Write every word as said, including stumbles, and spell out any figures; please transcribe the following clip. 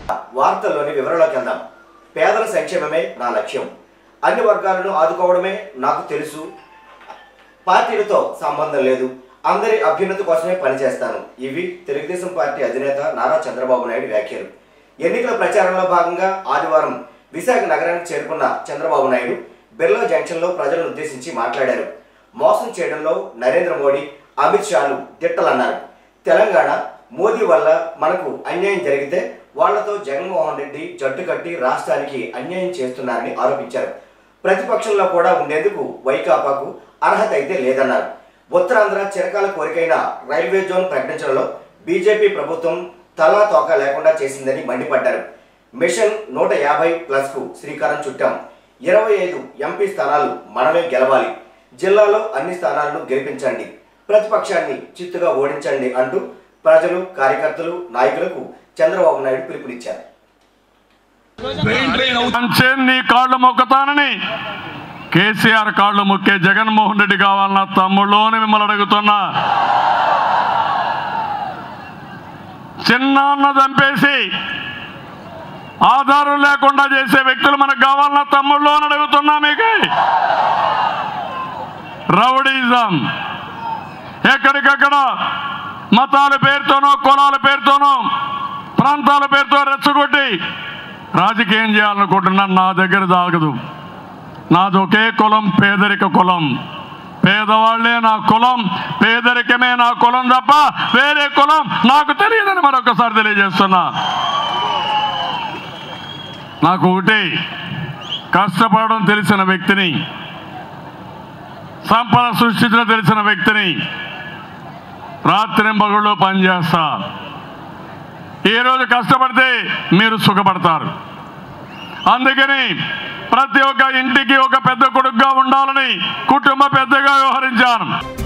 వార్తల్లోని వివరాల్లోకి వెళ్దాం. పేదల సంక్షేమమే నా లక్ష్యం, అన్ని వర్గాలను ఆదుకోవడమే నాకు తెలుసు, పార్టీలతో సంబంధం లేదు, అందరి అభ్యున్నతి కోసమే పనిచేస్తాను. ఇవి తెలుగుదేశం పార్టీ అధినేత నారా చంద్రబాబు నాయుడు వ్యాఖ్యలు. ఎన్నికల ప్రచారంలో భాగంగా ఆదివారం విశాఖ నగరానికి చేరుకున్న చంద్రబాబు నాయుడు బిర్లా జంక్షన్లో ప్రజలను ఉద్దేశించి మాట్లాడారు. మోసం చేయడంలో నరేంద్ర మోడీ, అమిత్ షాలు దిట్టలన్నారు. తెలంగాణ మోదీ వల్ల మనకు అన్యాయం జరిగితే వాళ్లతో జగన్మోహన్ రెడ్డి జట్టు కట్టి రాష్ట్రానికి అన్యాయం చేస్తున్నారని ఆరోపించారు. ప్రతిపక్షంలో కూడా ఉండేందుకు వైకాపాకు అర్హత అయితే లేదన్నారు. ఉత్తరాంధ్ర చిరకాల కోరికైన రైల్వే జోన్ ప్రకటించడంలో బీజేపీ ప్రభుత్వం తలా తోక లేకుండా చేసిందని మండిపడ్డారు. మిషన్ నూట యాభై ప్లస్ కు శ్రీకారం చుట్టాం. ఇరవై ఐదు ఎంపీ స్థానాలు మనమే గెలవాలి, జిల్లాలో అన్ని స్థానాలను గెలిపించండి, ప్రతిపక్షాన్ని చిత్తుగా ఓడించండి అంటూ ప్రజలు, కార్యకర్తలు, నాయకులకు చంద్రబాబు నాయుడు పిలుపునిచ్చారు. నీ కాళ్ళు మొక్కుతానని కేసీఆర్ కాళ్ళు మొక్కే జగన్మోహన్ రెడ్డి కావాలన్న తమ్ముళ్ళోని మిమ్మల్ని అడుగుతున్నా. చిన్నాన్న చంపేసి ఆధారం లేకుండా చేసే వ్యక్తులు మనకు కావాలన్న తమ్ముళ్ళోని అడుగుతున్నా. మీకు రౌడీజం ఎక్కడికక్కడ మతాల పేరుతోనో, కులాల పేరుతోనో, ప్రాంతాల పేరుతో రెచ్చగొట్టి రాజకీయం చేయాలనుకుంటున్నాను. నా దగ్గర దాగదు. నాది ఒకే కులం, పేదరిక కులం. పేదవాళ్లే నా కులం, పేదరికమే నా కులం తప్ప వేరే కులం నాకు తెలియదని మరొకసారి తెలియజేస్తున్నా. నాకు ఒకటి, కష్టపడడం తెలిసిన వ్యక్తిని, సంపద సృష్టించడం తెలిసిన వ్యక్తిని, రాత్రింబగళ్ళు పనిచేస్తా. ఈరోజు కష్టపడితే మీరు సుఖపడతారు. అందుకని ప్రతి ఒక్క ఇంటికి ఒక పెద్ద కొడుకుగా ఉండాలని కుటుంబ పెద్దగా వ్యవహరించాను.